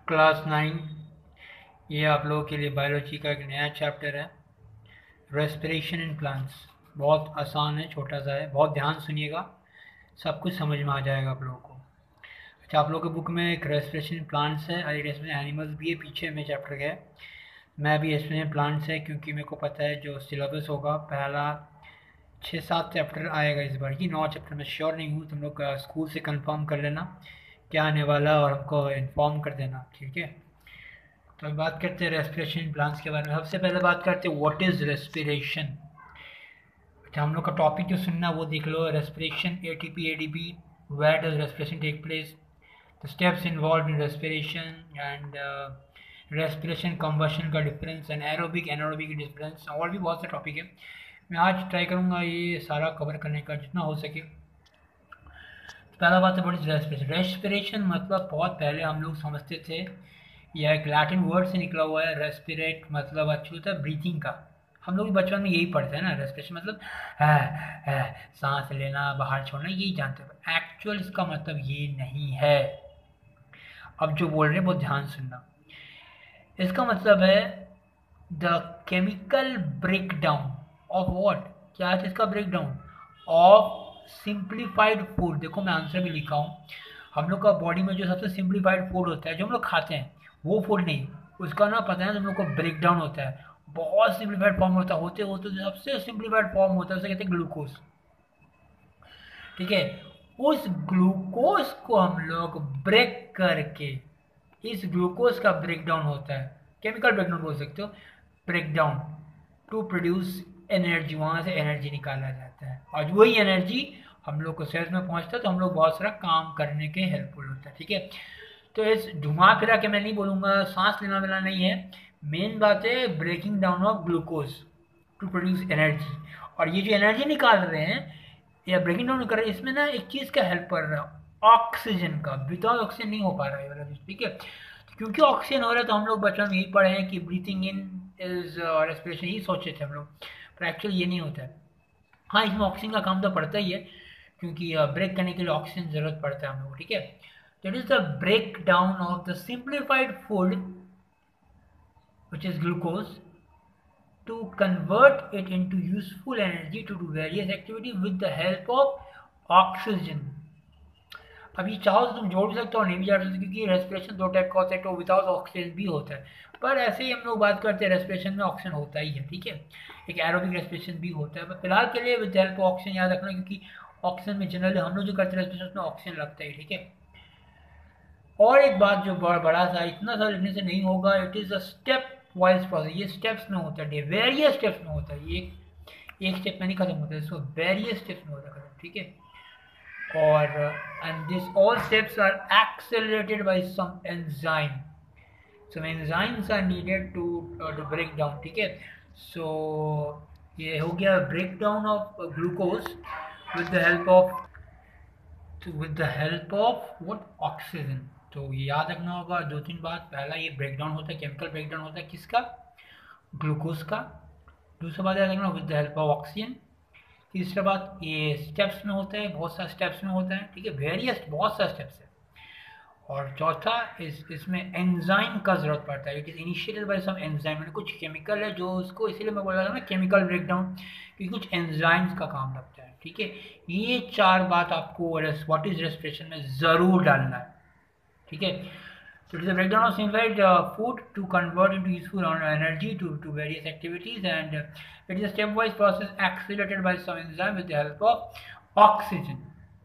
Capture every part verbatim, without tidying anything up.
Class nine. ये आप लोगों के लिए बायोलॉजी का एक नया चैप्टर है, रेस्पिरेशन इन प्लांट्स। बहुत आसान है, छोटा सा है, बहुत ध्यान सुनिएगा, सब कुछ समझ में आ जाएगा आप लोगों को। अच्छा, आप लोगों के बुक में एक रेस्पिरेशन इन प्लांट्स है और एक रेस्पिरेशन एनिमल्स भी है, पीछे में चैप्टर का है। मैं भी रेस्पिरेशन प्लांट्स है क्योंकि मेरे को पता है जो सिलेबस होगा पहला छः सात चैप्टर आएगा इस बार की। नौ चैप्टर मैं श्योर नहीं हूँ, तुम लोग स्कूल से कंफर्म कर लेना क्या आने वाला और हमको इन्फॉर्म कर देना, ठीक है। तो अब बात करते हैं रेस्पिरेशन प्लांट्स के बारे में। सबसे पहले बात करते हैं व्हाट इज रेस्पिरेशन। अच्छा, हम लोग का टॉपिक जो सुनना वो देख लो, respiration, ATP, ADP, where does respiration take place, the steps involve in respiration and respiration combustion का difference and aerobic anaerobic difference, और भी बहुत से टॉपिक है। मैं आज ट्राई करूँगा ये सारा कवर करने का जितना हो सके। पहला बात है व्हाट इज रेस्पिरेशन। रेस्पिरेशन मतलब बहुत पहले हम लोग समझते थे, यह एक लैटिन वर्ड से निकला हुआ है। रेस्पिरेट मतलब अच्छी होता है ब्रीथिंग का। हम लोग बचपन में यही पढ़ते हैं ना, रेस्पिरेशन मतलब है, है, सांस लेना बाहर छोड़ना, यही जानते हैं। एक्चुअल इसका मतलब ये नहीं है। अब जो बोल रहे हैं बहुत ध्यान सुनना। इसका मतलब है the chemical breakdown of what, क्या है इसका ब्रेकडाउन ऑफ सिंप्लीफाइड फूड। देखो मैं आंसर भी लिखा हूँ। हम लोग का बॉडी में जो सबसे सिंप्लीफाइड फूड होता है जो हम लोग खाते हैं, वो फूड नहीं, उसका ना पता है तुम लोग को ब्रेकडाउन होता है। बहुत सिंप्लीफाइड फॉर्म होता है, होते होते जो सबसे सिंप्लीफाइड फॉर्म होता है उसे कहते हैं ग्लूकोज, ठीक है। उस ग्लूकोज को हम लोग ब्रेक करके, इस ग्लूकोज का ब्रेकडाउन होता है, केमिकल ब्रेकडाउन बोल सकते हो, ब्रेकडाउन टू प्रोड्यूस एनर्जी, वहाँ से एनर्जी निकाला जाता है और वही एनर्जी हम लोग को सेल्स में पहुँचता है, तो हम लोग बहुत सारा काम करने के हेल्पफुल होता है, ठीक है। तो इस घुमा फिरा के मैं नहीं बोलूँगा, सांस लेना वेना नहीं है, मेन बात है breaking down of glucose to produce energy. और ये जो एनर्जी निकाल रहे हैं या ब्रेकिंग डाउन कर रहे हैं, इसमें ना एक चीज़ का हेल्प कर रहा है, ऑक्सीजन का। विदाउट ऑक्सीजन नहीं हो पा रहा है ये वाला चीज़, ठीक है। तो क्योंकि ऑक्सीजन हो रहा है तो हम लोग बचपन में यही पढ़े हैं कि ब्रीथिंग इन इज रेस्पिरेशन, ही सोचे थे हम लोग, पर एक्चुअली ये नहीं होता है। हाँ, इसमें ऑक्सीजन का काम तो पड़ता ही है क्योंकि ब्रेक करने के लिए ऑक्सीजन ज़रूरत पड़ता है हम लोग को, ठीक है। तो it is the break down of the simplified food which is glucose to convert it into useful energy to do various activities with the help of oxygen। अब ये चाहो तो तुम जोड़ भी सकते हो और नहीं भी जोड़ सकते, क्योंकि रेस्पिरेशन दो टाइप का होता है, तो विदाउट ऑक्सीजन भी होता है। पर ऐसे ही हम लोग बात करते हैं रेस्पिरेशन में ऑक्सीजन होता ही है, ठीक है। एक एरोबिक रेस्पिरेशन भी होता है, पर फिलहाल के लिए विद हेल्प ऑफ ऑक्सीजन याद रखना, क्योंकि ऑक्सीजन में जनरली हम लोग जो करते हैं रेस्पिरेशन में ऑक्सीजन लगता है, ठीक है। और एक बात जो बड़ा बड़ा सा, इतना सा लिखने से नहीं होगा, it is a step wise process. ये स्टेप्स में होता है, वेरियस स्टेप्स में होता है, ये एक स्टेप में नहीं खत्म होता है, इसको वेरियस स्टेप्स में होता है खत्म, ठीक है। और and this all steps are accelerated by some enzyme, some enzymes are needed to to break down, ठीक है। सो ये हो गया break down of glucose with the help of with the help of what, oxygen. तो ये याद रखना होगा दो तीन बात। पहला, ये ब्रेकडाउन होता है, केमिकल ब्रेकडाउन होता है किसका, ग्लूकोज का। दूसरा बात याद रखना with the help of oxygen. तीसरा बात, ये स्टेप्स में होता है, बहुत सारे स्टेप्स में होता है, ठीक है, वेरियस बहुत सारे स्टेप्स है। और चौथा, इस इसमें एंजाइम का जरूरत पड़ता है, it is initiated by some enzyme, कुछ केमिकल है जो उसको, इसीलिए मैं बोल रहा था ना केमिकल ब्रेकडाउन, क्योंकि कुछ एंजाइम्स का काम लगता है, ठीक है। ये चार बात आपको व्हाट इज रेस्पिरेशन में जरूर डालना है, ठीक है। So it is a breakdown of simplified uh, food to convert into useful energy to, to various activities, and uh, it is a stepwise process accelerated by some enzyme with the help of oxygen.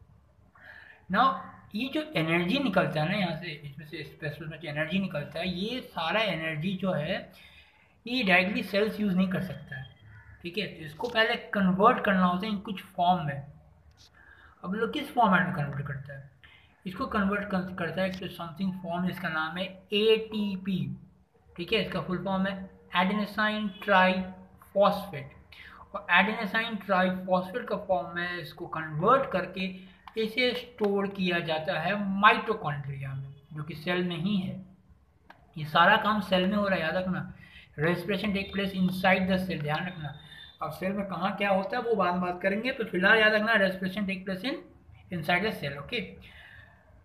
Now ये जो energy निकलता है ना यहाँ से, इसमें से special में जो एनर्जी निकलता है, ये सारा एनर्जी जो है ये डायरेक्टली सेल्स यूज़ नहीं कर सकता है, ठीक है। तो इसको पहले कन्वर्ट करना होता है इन कुछ फॉर्म में। अब लोग किस फॉर्मेट में कन्वर्ट करता है, इसको कन्वर्ट करता है तो समथिंग फॉर्म, इसका नाम है ए टी पी, ठीक है। इसका फुल फॉर्म है एडेनोसाइन ट्राइफॉस्फेट, और एडेनोसाइन ट्राइफॉस्फेट का फॉर्म में इसको कन्वर्ट करके इसे स्टोर किया जाता है माइटोकॉन्ड्रिया में, जो कि सेल में ही है। ये सारा काम सेल में हो रहा है, याद रखना। Respiration take place inside the cell, ध्यान रखना। अब सेल में कहाँ क्या होता है वो बाद में बात करेंगे, तो फिलहाल याद रखना respiration take place in inside the cell, okay.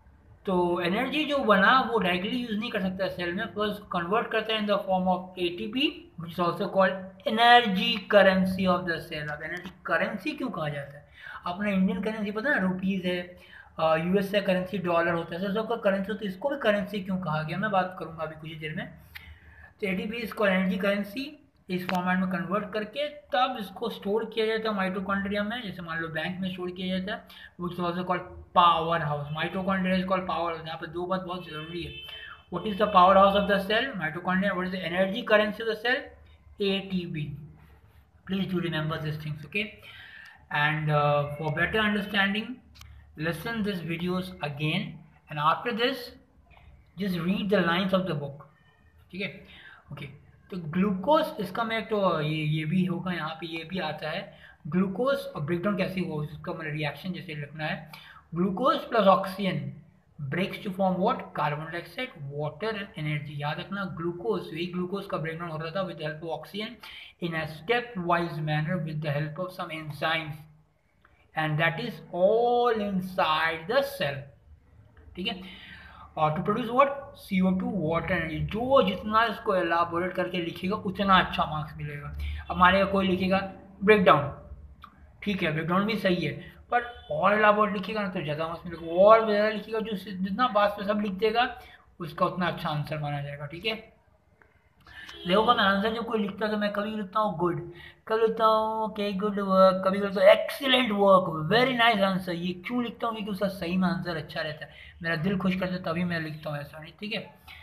तो एनर्जी जो बना वो डायरेक्टली यूज नहीं कर सकता सेल में, प्लस कन्वर्ट करता है in the form of ATP which is also called energy currency of the cell. अब एनर्जी करेंसी क्यों कहा जाता है? अपना इंडियन करेंसी पता है रुपीज़ है, यूएस का करेंसी डॉलर होता है, सबका करेंसी होता है, इसको भी करेंसी क्यों कहा गया मैं बात करूंगा अभी कुछ ही देर में। तो एटीपी इसको एनर्जी करेंसी इस फॉर्मेट में कन्वर्ट करके तब इसको स्टोर किया जाता है माइटोकॉन्ड्रिया में, जैसे मान लो बैंक में स्टोर किया जाता है, which is also called power house. Mitochondria is called power house. यहाँ पे दो बात बहुत जरूरी है, what is the power house of the cell mitochondria, what is the energy currency of the cell ATP. Please do remember this things, okay. And for better understanding listen these videos again and after this just read the lines of the book, ठीक है, okay. तो glucose इसका मैं तो ये ये भी होगा, यहाँ पे ये भी आता है ग्लूकोज और ब्रेकडाउन कैसे हुआ उसका मैंने रिएक्शन जैसे लिखना है। Glucose plus oxygen breaks to form what, carbon dioxide, water and energy. याद रखना ग्लूकोज, वही ग्लूकोज का ब्रेकडाउन हो रहा था with the help of oxygen in a step wise manner with the help of some enzymes and that is all inside the cell, ठीक है। और to produce what, C O two, water energy. जो जितना इसको elaborate करके लिखेगा उतना अच्छा मार्क्स मिलेगा। अब हमारे कोई लिखेगा ब्रेकडाउन, ठीक है, ब्रेकडाउन भी सही है, पर और एलाबोरेट लिखेगा ना तो ज़्यादा मार्क्स मिलेगा, और ज़्यादा लिखेगा जो जितना बात पे सब लिख देगा उसका उतना अच्छा आंसर माना जाएगा, ठीक है। देखो मैं आंसर जब कोई लिखता है तो मैं कभी लिखता हूँ गुड, कभी लिखता हूँ ओके गुड वर्क, कभी लिखता हूँ excellent work, very nice answer. ये क्यों लिखता हूँ? क्योंकि उसका सही में आंसर अच्छा रहता है, मेरा दिल खुश करता है तभी मैं लिखता हूँ, ऐसा नहीं, ठीक है।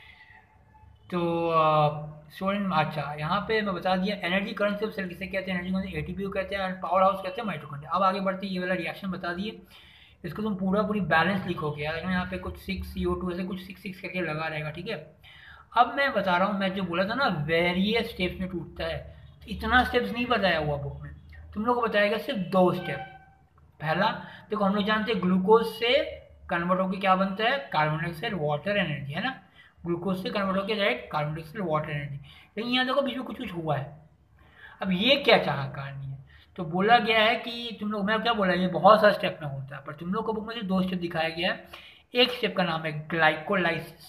तो स्टूडेंट अच्छा यहाँ पे मैं बता दिया एनर्जी करेंसी ऑफ सेल किसे कहते हैं, एनर्जी करेंसी एटीपी को कहते हैं, एंड पावर हाउस कहते हैं माइटोकॉन्ड्रिया। अब आगे बढ़ते ये वाला रिएक्शन बता दिए, इसको तुम पूरा पूरी बैलेंस लिखोगे यार, यहाँ पे कुछ सिक्स सी ओ टू ऐसे कुछ सिक्स सिक्स करके लगा रहेगा, ठीक है। अब मैं बता रहा हूँ, मैं जो बोला था ना वेरियस स्टेप्स में टूटता है, तो इतना स्टेप्स नहीं बताया हुआ बुक में, तुम लोग को बताएगा सिर्फ दो स्टेप। पहला देखो हम लोग जानते हैं ग्लूकोज से कन्वर्ट होकर क्या बनता है, कार्बन डाइऑक्साइड, वाटर एनर्जी, है ना। ग्लूकोज से कन्वर्ट होकर direct carbon dioxide, water energy. लेकिन यहाँ देखो बीच में कुछ कुछ हुआ है। अब ये क्या चाह कहानी है, तो बोला गया है कि तुम लोग, मैं क्या बोला, ये बहुत सारे स्टेप में होता है, पर तुम लोग को बुक में सिर्फ दो स्टेप दिखाया गया है। एक स्टेप का नाम है ग्लाइकोलाइसिस,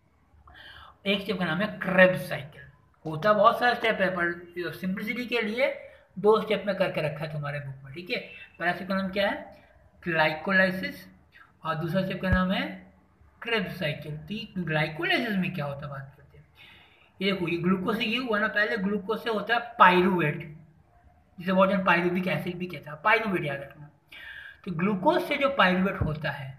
एक स्टेप का नाम है क्रेब्स साइकिल। होता बहुत सारा स्टेप है, पर सिंपलिसिटी के लिए दो स्टेप में करके रखा है तुम्हारे बुक में, ठीक है। पहला स्टेप का नाम क्या है, ग्लाइकोलाइसिस, और दूसरा स्टेप का नाम है क्रेब्स साइकिल। तो ग्लाइकोलाइसिस में क्या होता है बात करते हैं। ये देखो ये ग्लूकोज से ये हुआ ना, पहले ग्लूकोज से होता है पायरुवेट, जिसे बहुत जन पायरुविक एसिड भी कहता है, पायरुवेट याद रखना। तो ग्लूकोज से जो पायरुवेट होता है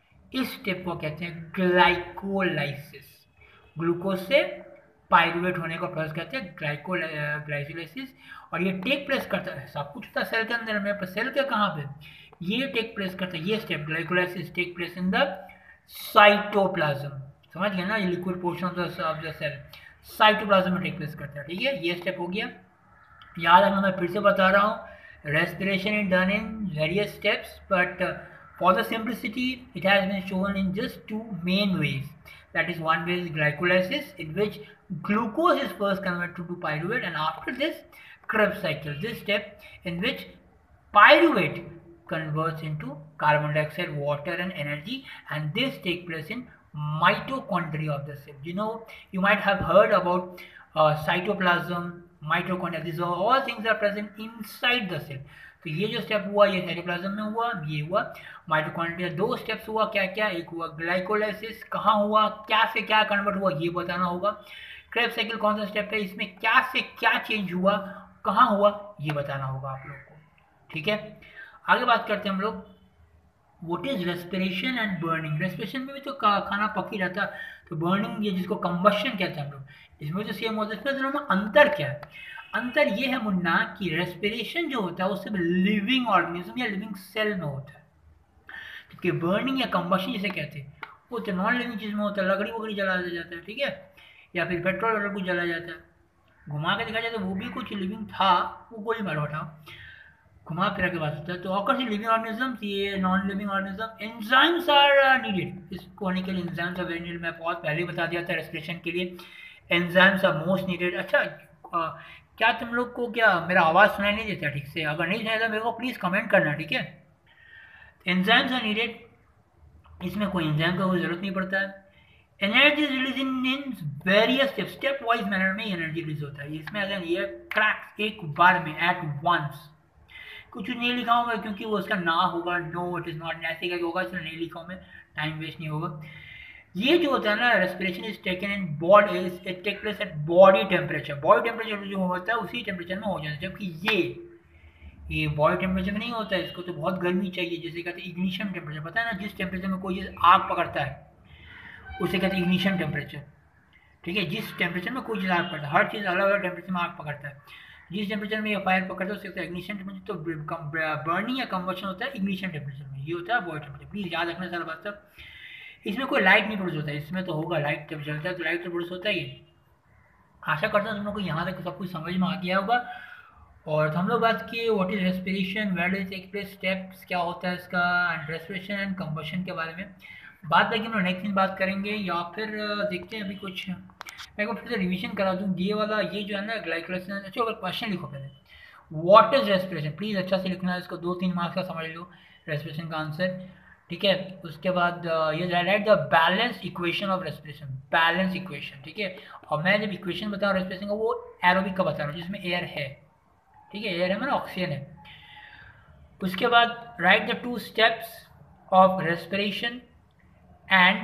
इस स्टेप को कहते हैं ग्लाइकोलाइसिस। ग्लूकोज से पायरुवेट होने का प्रोसेस कहते हैं ग्लाइको ग्लाइकोलाइसिस, और ये टेक प्लेस करता है, सब कुछ होता है सेल के अंदर में, पर सेल के कहाँ पे, ये टेक प्लेस करता है, ये step glycolysis take place in the cytoplasm. समझ गए ना, ये liquid portion of the cell cytoplasm में टेक प्लेस करता है, ठीक है। ये स्टेप हो गया, याद रखना, मैं फिर से बता रहा हूँ, respiration is done in various steps, but for the simplicity it has been shown in just two main ways. That is, one way is glycolysis, in which glucose is first converted to pyruvate, and after this Krebs cycle, this step in which pyruvate converts into carbon dioxide, water and energy, and this take place in mitochondria of the cell. You know, you might have heard about uh, cytoplasm, mitochondria. These are all things are present inside the cell. तो ये जो step हुआ ये cytoplasm में हुआ, ये हुआ mitochondria. दो स्टेप्स हुआ, क्या क्या, एक हुआ ग्लाइकोलाइसिस, कहाँ हुआ, क्या से क्या कन्वर्ट हुआ ये बताना होगा। क्रेब्स साइकिल कौन सा स्टेप है, इसमें क्या से क्या चेंज हुआ, कहाँ हुआ, ये बताना होगा आप लोग को, ठीक है। आगे बात करते हैं हम लोग, what is respiration and burning. Respiration में भी तो खाना पक ही रहता, तो बर्निंग ये जिसको कंबशन कहते हैं हम लोग, इसमें तो सेम होता है। इसमें दोनों में अंतर क्या है, अंतर ये है मुन्ना कि रेस्पिरेशन जो होता है वो सिर्फ लिविंग ऑर्गेनिज्म या लिविंग सेल में होता है, क्योंकि बर्निंग या कंबशन जिसे कहते हैं वो तो नॉन लिविंग चीज में होता है, लकड़ी वकड़ी जला दिया जाता है, ठीक है, या फिर पेट्रोल वेट्रोल कुछ जलाया जाता है। घुमा के देखा जाए तो वो भी कुछ लिविंग था, वो गोली मारो हटाओ, घुमा फिरा के बात होता है। तो ऑफ कोर्स लिविंग ऑर्गेनिज्म, ये non living organism, enzymes are needed. इसको होने के लिए एंजाइम्स आर वेरी नीडेड, मैं बहुत पहले बता दिया था रेस्पिरेशन के लिए एंजाइम्स आर मोस्ट नीडेड। अच्छा आ, क्या तुम लोग को क्या मेरा आवाज़ सुनाई नहीं देता ठीक से? अगर नहीं सुनाई देता मेरे को प्लीज़ कमेंट करना, ठीक है। एंजाइम्स आर नीडेड इसमें कोई एंजाइम का कोई ज़रूरत नहीं पड़ता है। Energy release in in various step step wise manner में एनर्जी रिलीज होता है। इसमें अगर ये क्रैक एक बार में एट वंस, कुछ नहीं लिखा हूँ मैं क्योंकि वो उसका ना होगा, नो इट इज़ नॉट ऐसे करके होगा, इसलिए नहीं लिखा हूँ मैं, टाइम वेस्ट नहीं होगा। ये जो होता है ना, respiration is taken in body, it take place at body temperature. Body temperature जो होता है उसी टेम्परेचर में हो जाता है, जबकि ये ये बॉडी टेम्परेचर में नहीं होता है, इसको तो बहुत गर्मी चाहिए, जिसे कहते हैं इग्निशन टेम्परेचर। पता है ना, जिस टेम्परेचर में कोई चीज़ आग पकड़ता है उसे कहते हैं इग्निशन टेम्परेचर। ठीक है, जिस टेम्परेचर में कोई चीज़ आग पकड़ता है, हर चीज़ अलग अलग टेम्परेचर में आग पकड़ता है, जिस टेम्परेचर में ये फायर पकड़ता है उसे कहते हैं इग्निशन टेम्परेचर। तो बर्निंग या कंबशन होता है इग्निशन टेम्परेचर में, ये होता है बॉडी टेम्परेचर। प्लीज़ याद रखना सारा बात सब। इसमें कोई लाइट नहीं प्रोड्यूस होता है, इसमें तो होगा लाइट जब जलता है तो लाइट तो प्रोड्यूस होता ही है। आशा करता हूँ तुम लोग को यहाँ तक सब कुछ समझ में आ गया होगा। और हम लोग बात किए what is respiration, where does take place, steps क्या होता है इसका, एंड रेस्पिरेशन एंड कंबशन के बारे में बात बाकी हम लोग नेक्स्ट दिन बात करेंगे, या फिर देखते हैं अभी कुछ मैं को फिर से रिविजन करा दूँ। ये वाला ये जो है ना ग्लाइकोलाइसिस, अच्छा अगर क्वेश्चन लिखो पहले, व्हाट इज रेस्पिरेशन, प्लीज़ अच्छा से लिखना है इसको, दो तीन मार्क्स का समझ लो रेस्पिरेशन का आंसर। ठीक है, उसके बाद ये write the balance equation of respiration, balance equation. ठीक है, और मैं जब इक्वेशन बता रहा हूँ रेस्पिरेशन का वो एरोबिक का बता रहा हूँ जिसमें एयर है। ठीक है, एयर है मतलब ऑक्सीजन है। उसके बाद write the two steps of respiration and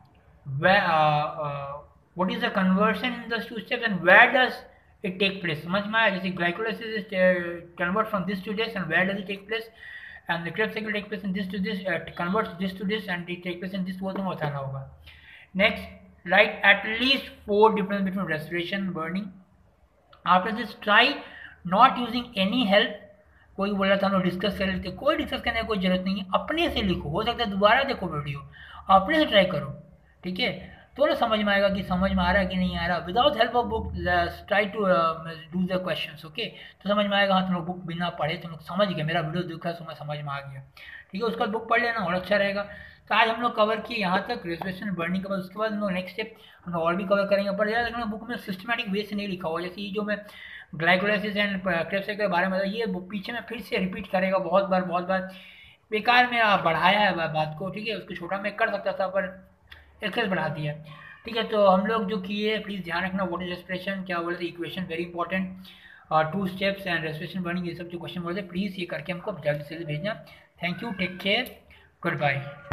what is the conversion in the two steps and where does it take place. समझ में आया, जैसे glycolysis is convert from this to this and where does it take place, and the Krebs cycle take place in this to this, uh, converts this to this and it take place in this, वो तुम्हें बताना होगा। Next, write at least four difference between respiration and burning. After this, try not using any help. कोई बोला था हम लोग discuss कर लेते, कोई डिस्कस करने की कोई जरूरत नहीं है, अपने से लिखो, हो सकता है दोबारा देखो वीडियो, अपने से ट्राई करो। ठीक है, तो ना समझ में आएगा कि समझ में आ रहा है कि नहीं आ रहा। Without help of book try to do the questions, okay, तो समझ में आएगा। हाँ, तुम लोग बुक बिना पढ़े तुम लोग समझ गए, मेरा वीडियो देखा तो मैं समझ में आ गया। ठीक है, उसका बुक पढ़ लेना और अच्छा रहेगा। तो आज हम लोग कवर किए यहाँ तक रेस्पिरेशन बर्निंग के बाद, उसके बाद हम लोग नेक्स्ट स्टेप हम लोग और भी कवर करेंगे। पर यार देखना बुक में सिस्टमेटिक वे से नहीं लिखा हुआ, जैसे ये जो मैं ग्लाइकोलाइसिस एंड क्रेब्स के बारे में ये पीछे में फिर से रिपीट करेगा बहुत बार बहुत बार, बेकार में बढ़ाया है बात को। ठीक है, उसको छोटा मैं कर सकता था पर एक्सेस बढ़ा दिया। ठीक है, तो हम लोग जो किए प्लीज़ ध्यान रखना, व्हाट इज रेस्पिरेशन, क्या बोलते इक्वेशन वेरी इंपॉर्टेंट, और two steps and respiration burning, ये सब जो क्वेश्चन बोलते प्लीज़ ये करके हमको जल्दी से जल्दी भेजना। Thank you, take care, good bye.